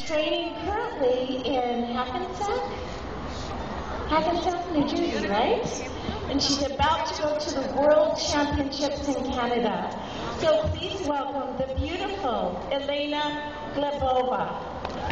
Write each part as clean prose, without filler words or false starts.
training currently in Hackensack, New Jersey, right? And she's about to go to the World Championships in Canada. So please welcome the beautiful Jelena Glebova.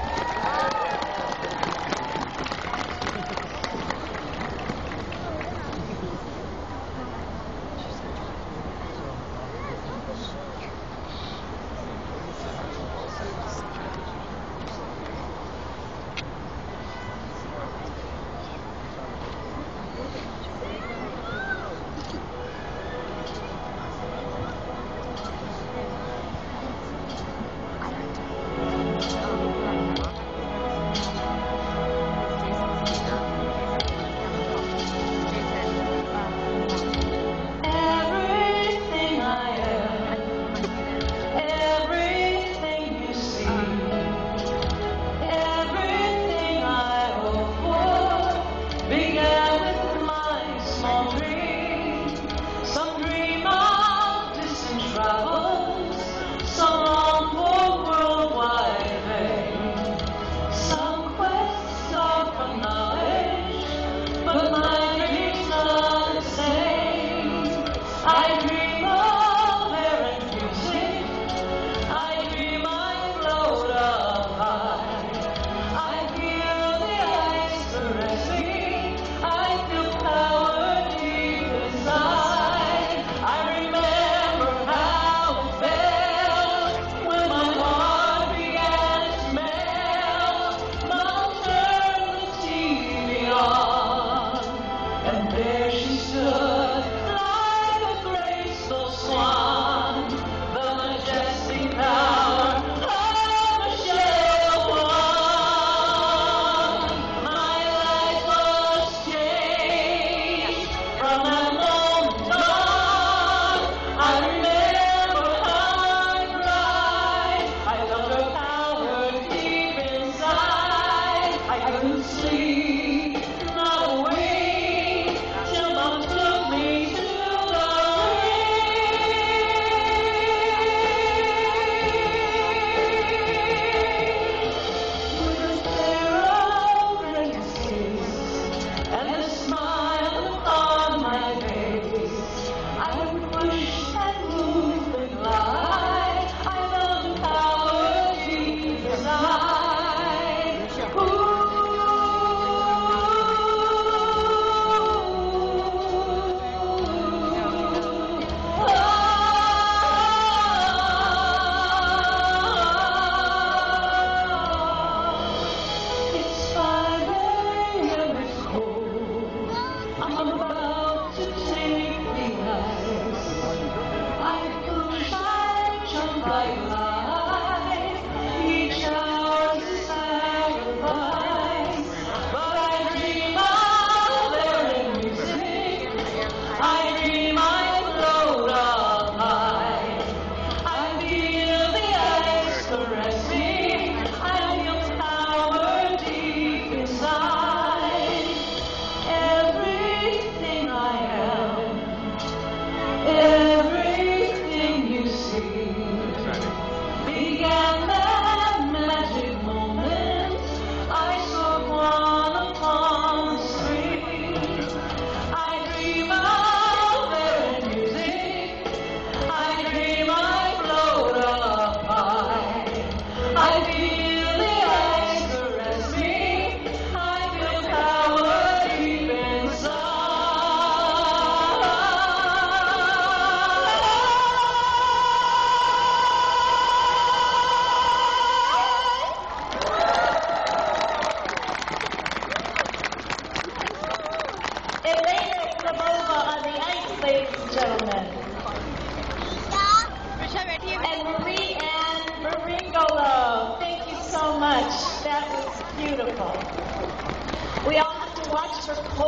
Jelena Glebova on the ice, ladies and gentlemen. And Marie-Anne Maringolo. Thank you so much. That was beautiful. We all have to watch for